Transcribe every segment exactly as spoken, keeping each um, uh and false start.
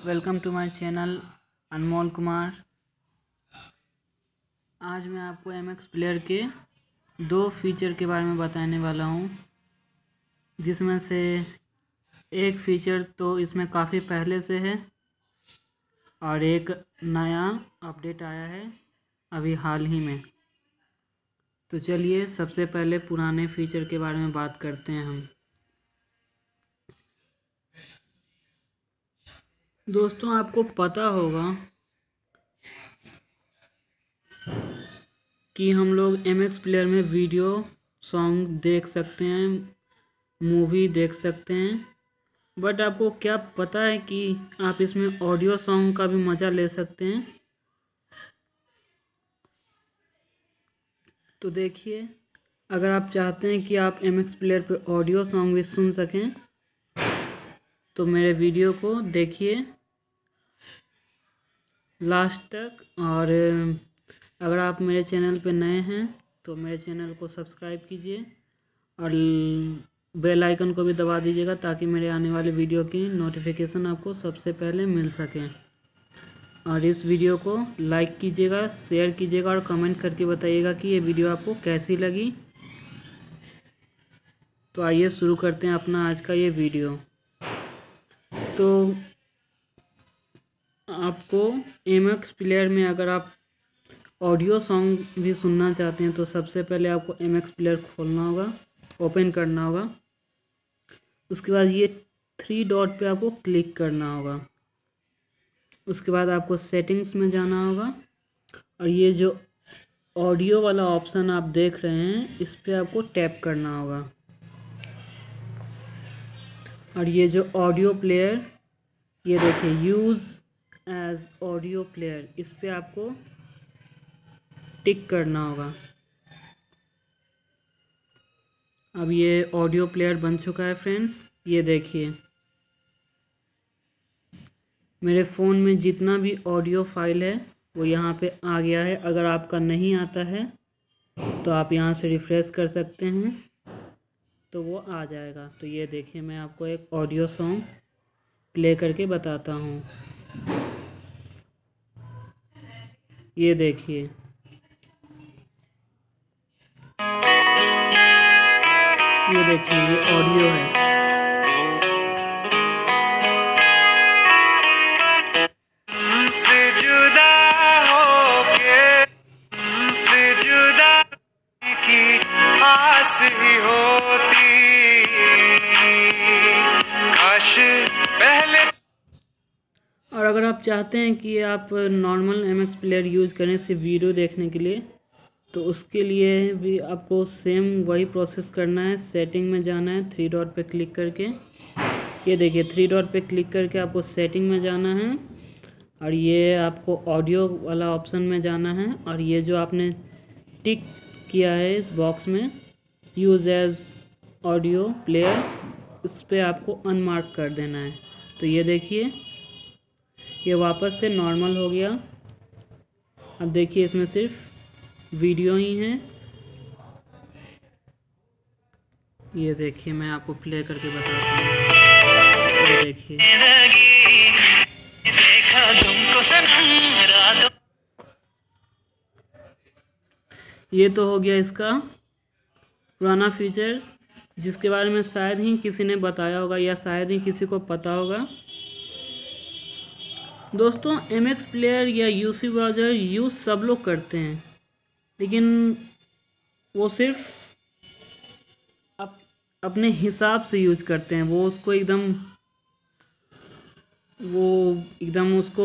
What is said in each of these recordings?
Welcome to my channel Anmol Kumar. आज मैं आपको एम एक्स प्लेयर के दो फीचर के बारे में बताने वाला हूं, जिसमें से एक फीचर तो इसमें काफ़ी पहले से है और एक नया अपडेट आया है अभी हाल ही में। तो चलिए सबसे पहले पुराने फीचर के बारे में बात करते हैं हम। दोस्तों, आपको पता होगा कि हम लोग एम एक्स प्लेयर में वीडियो सॉन्ग देख सकते हैं, मूवी देख सकते हैं, बट आपको क्या पता है कि आप इसमें ऑडियो सॉन्ग का भी मज़ा ले सकते हैं। तो देखिए, अगर आप चाहते हैं कि आप एम एक्स प्लेयर पे ऑडियो सॉन्ग भी सुन सकें तो मेरे वीडियो को देखिए लास्ट तक, और अगर आप मेरे चैनल पे नए हैं तो मेरे चैनल को सब्सक्राइब कीजिए और बेल आइकन को भी दबा दीजिएगा ताकि मेरे आने वाले वीडियो की नोटिफिकेशन आपको सबसे पहले मिल सके। और इस वीडियो को लाइक कीजिएगा, शेयर कीजिएगा और कमेंट करके बताइएगा कि ये वीडियो आपको कैसी लगी। तो आइए शुरू करते हैं अपना आज का ये वीडियो। तो आपको एम एक्स प्लेयर में अगर आप ऑडियो सॉन्ग भी सुनना चाहते हैं तो सबसे पहले आपको एम एक्स प्लेयर खोलना होगा, ओपन करना होगा। उसके बाद ये थ्री डॉट पे आपको क्लिक करना होगा। उसके बाद आपको सेटिंग्स में जाना होगा और ये जो ऑडियो वाला ऑप्शन आप देख रहे हैं इस पे आपको टैप करना होगा। और ये जो ऑडियो प्लेयर, ये देखिए यूज़ एज ऑडियो प्लेयर, इस पे आपको टिक करना होगा। अब ये ऑडियो प्लेयर बन चुका है फ्रेंड्स। ये देखिए मेरे फ़ोन में जितना भी ऑडियो फाइल है वो यहाँ पे आ गया है। अगर आपका नहीं आता है तो आप यहाँ से रिफ़्रेश कर सकते हैं तो वो आ जाएगा। तो ये देखिए मैं आपको एक ऑडियो सॉन्ग प्ले करके बताता हूँ। ये देखिए, ये देखिए ये ऑडियो है। से जुदा होके से जुदा की आस ही होती, काश पहले। और अगर आप चाहते हैं कि आप normal M X player use करें सिर्फ वीडियो देखने के लिए, तो उसके लिए भी आपको सेम वही प्रोसेस करना है। सेटिंग में जाना है, थ्री डॉट पे क्लिक करके, ये देखिए थ्री डॉट पे क्लिक करके आपको सेटिंग में जाना है और ये आपको ऑडियो वाला ऑप्शन में जाना है और ये जो आपने टिक किया है इस बॉक्स में यूज़ एज ऑडियो प्लेयर, इस पर आपको अनमार्क कर देना है। तो ये देखिए ये वापस से नॉर्मल हो गया। अब देखिए इसमें सिर्फ वीडियो ही है। ये देखिए मैं आपको प्ले करके बताता हूँ। ये देखिए, ये तो हो गया इसका पुराना फीचर, जिसके बारे में शायद ही किसी ने बताया होगा या शायद ही किसी को पता होगा। दोस्तों, एम एक्स प्लेयर या यूसी ब्राउज़र यूज़ सब लोग करते हैं, लेकिन वो सिर्फ अप, अपने हिसाब से यूज करते हैं। वो उसको एकदम वो एकदम उसको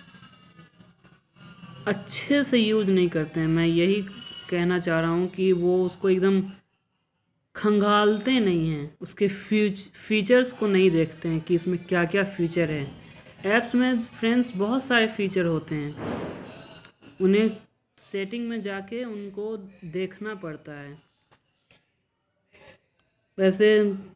अच्छे से यूज नहीं करते हैं। मैं यही कहना चाह रहा हूँ कि वो उसको एकदम खंगालते नहीं हैं, उसके फीच फीचर्स को नहीं देखते हैं कि इसमें क्या क्या फ़ीचर है। ऐप्स में फ्रेंड्स बहुत सारे फीचर होते हैं, उन्हें सेटिंग में जाके उनको देखना पड़ता है। वैसे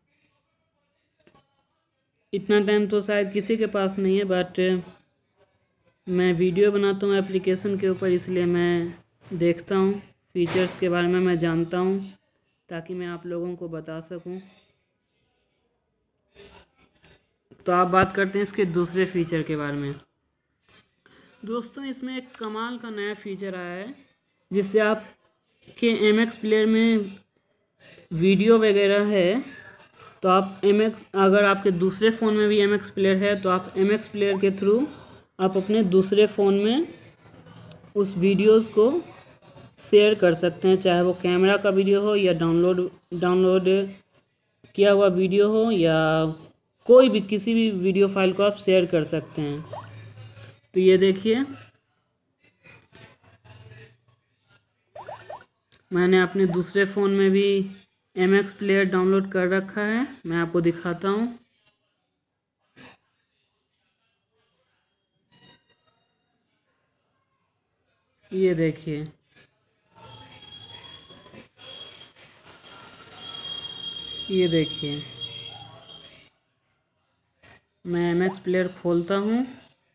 इतना टाइम तो शायद किसी के पास नहीं है, बट मैं वीडियो बनाता हूँ एप्लीकेशन के ऊपर, इसलिए मैं देखता हूँ फीचर्स के बारे में, मैं जानता हूँ ताकि मैं आप लोगों को बता सकूँ। तो आप बात करते हैं इसके दूसरे फीचर के बारे में। दोस्तों इसमें एक कमाल का नया फीचर आया है जिससे आप के एम एक्स प्लेयर में वीडियो वगैरह है तो आप एम एक्स अगर आपके दूसरे फ़ोन में भी एम एक्स प्लेयर है तो आप एम एक्स प्लेयर के थ्रू आप अपने दूसरे फ़ोन में उस वीडियोस को शेयर कर सकते हैं, चाहे वो कैमरा का वीडियो हो या डाउनलोड डाउनलोड किया हुआ वीडियो हो या कोई भी किसी भी वीडियो फाइल को आप शेयर कर सकते हैं। तो ये देखिए मैंने अपने दूसरे फ़ोन में भी एम एक्स प्लेयर डाउनलोड कर रखा है, मैं आपको दिखाता हूँ। ये देखिए ये देखिए मैं एम एक्स प्लेयर खोलता हूँ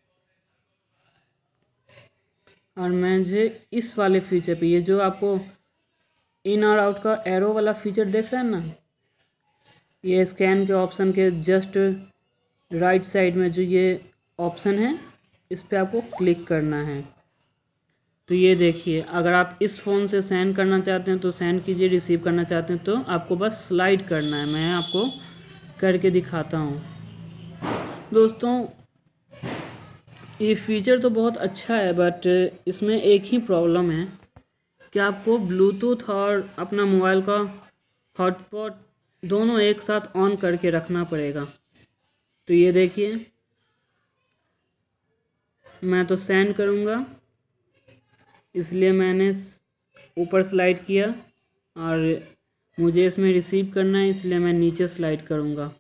और मुझे इस वाले फीचर पे, ये जो आपको इन और आउट का एरो वाला फीचर देख रहे हैं ना, ये स्कैन के ऑप्शन के जस्ट राइट साइड में जो ये ऑप्शन है इस पर आपको क्लिक करना है। तो ये देखिए अगर आप इस फ़ोन से सेंड करना चाहते हैं तो सेंड कीजिए, रिसीव करना चाहते हैं तो आपको बस स्लाइड करना है। मैं आपको करके दिखाता हूँ। दोस्तों ये फीचर तो बहुत अच्छा है बट इसमें एक ही प्रॉब्लम है कि आपको ब्लूटूथ और अपना मोबाइल का हॉटस्पॉट दोनों एक साथ ऑन करके रखना पड़ेगा। तो ये देखिए मैं तो सेंड करूँगा इसलिए मैंने ऊपर स्लाइड किया और मुझे इसमें रिसीव करना है इसलिए मैं नीचे स्लाइड करूँगा।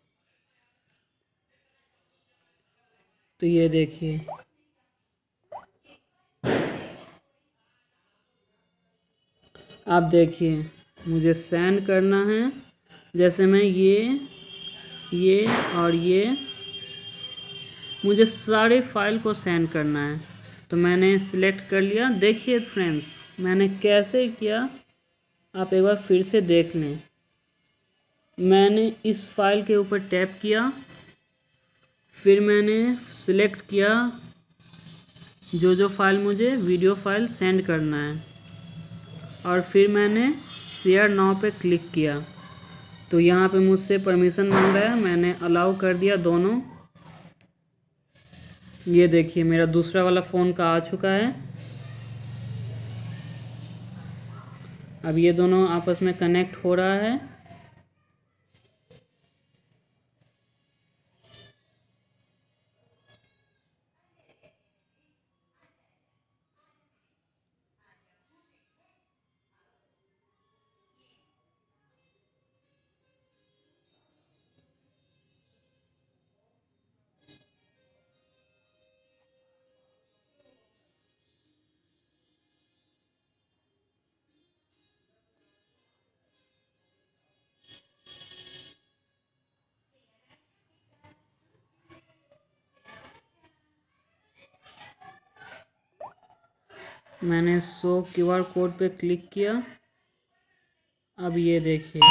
तो ये देखिए आप देखिए मुझे सेंड करना है, जैसे मैं ये ये और ये मुझे सारे फाइल को सेंड करना है तो मैंने सिलेक्ट कर लिया। देखिए फ्रेंड्स मैंने कैसे किया आप एक बार फिर से देख लें। मैंने इस फाइल के ऊपर टैप किया, फिर मैंने सिलेक्ट किया जो जो फाइल मुझे वीडियो फाइल सेंड करना है और फिर मैंने शेयर नाउ पे क्लिक किया। तो यहाँ पे मुझसे परमिशन मांग रहा है, मैंने अलाउ कर दिया दोनों। ये देखिए मेरा दूसरा वाला फ़ोन का आ चुका है। अब ये दोनों आपस में कनेक्ट हो रहा है। मैंने शो क्यू आर कोड पे क्लिक किया। अब ये देखिए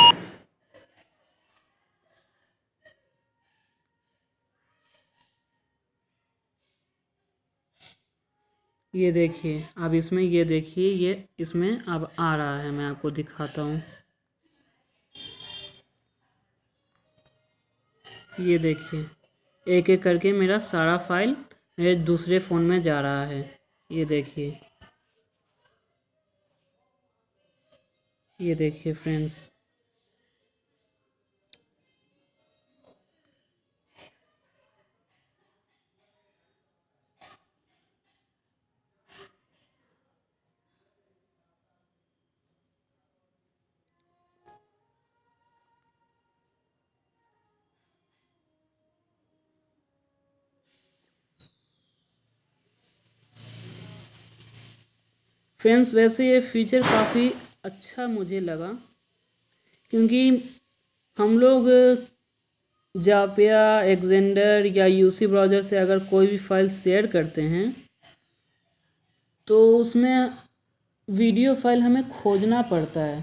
ये देखिए अब इसमें ये देखिए ये इसमें अब आ रहा है, मैं आपको दिखाता हूँ। ये देखिए एक एक करके मेरा सारा फाइल मेरे दूसरे फ़ोन में जा रहा है। ये देखिए ये देखिए फ्रेंड्स फ्रेंड्स वैसे ये फीचर काफ़ी अच्छा मुझे लगा क्योंकि हम लोग जापिया एक्जेंडर या यूसी ब्राउज़र से अगर कोई भी फाइल शेयर करते हैं तो उसमें वीडियो फाइल हमें खोजना पड़ता है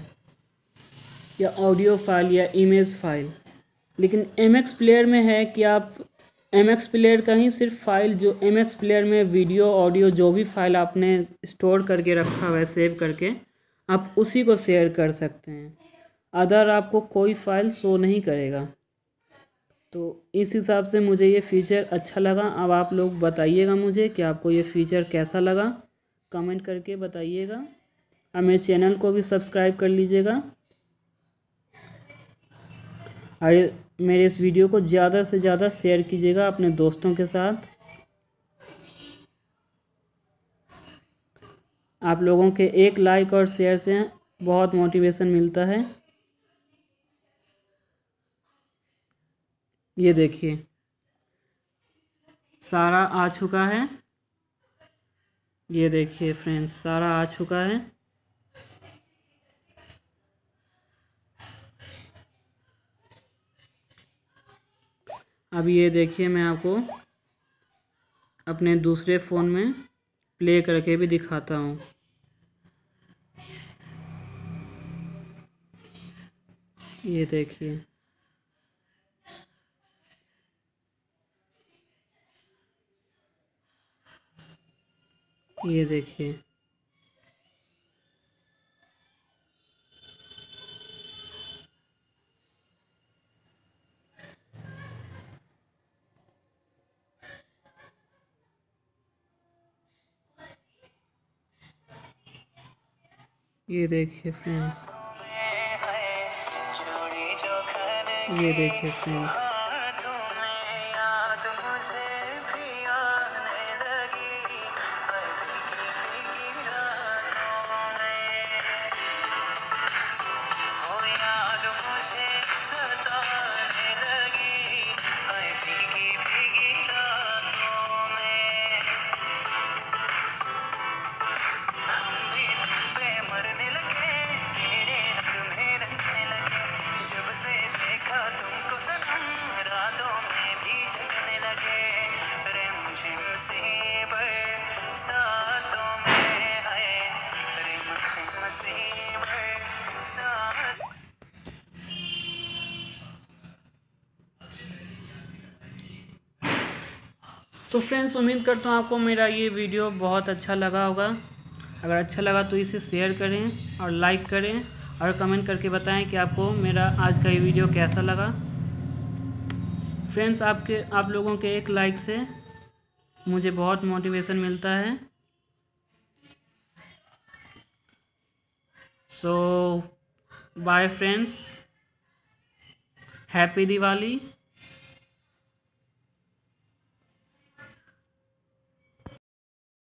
या ऑडियो फाइल या इमेज फाइल। लेकिन एम एक्स प्लेयर में है कि आप एम एक्स प्लेयर का ही सिर्फ फाइल, जो एम एक्स प्लेयर में वीडियो ऑडियो जो भी फाइल आपने स्टोर करके रखा हुआ है सेव करके, आप उसी को शेयर कर सकते हैं। अदर आपको कोई फाइल शो नहीं करेगा। तो इस हिसाब से मुझे ये फ़ीचर अच्छा लगा। अब आप लोग बताइएगा मुझे कि आपको ये फ़ीचर कैसा लगा, कमेंट करके बताइएगा। और मेरे चैनल को भी सब्सक्राइब कर लीजिएगा और मेरे इस वीडियो को ज़्यादा से ज़्यादा शेयर कीजिएगा अपने दोस्तों के साथ। आप लोगों के एक लाइक और शेयर से बहुत मोटिवेशन मिलता है। ये देखिए सारा आ चुका है। ये देखिए फ्रेंड्स, सारा आ चुका है। अब ये देखिए मैं आपको अपने दूसरे फ़ोन में प्ले करके भी दिखाता हूँ। ये देखिए, ये देखिए, ये देखिए फ्रेंड्स, ये देखिए फ्रेंड्स, तो फ्रेंड्स उम्मीद करता हूँ आपको मेरा ये वीडियो बहुत अच्छा लगा होगा। अगर अच्छा लगा तो इसे शेयर करें और लाइक करें और कमेंट करके बताएं कि आपको मेरा आज का ये वीडियो कैसा लगा। फ्रेंड्स आपके आप लोगों के एक लाइक से मुझे बहुत मोटिवेशन मिलता है। So bye friends, happy Diwali.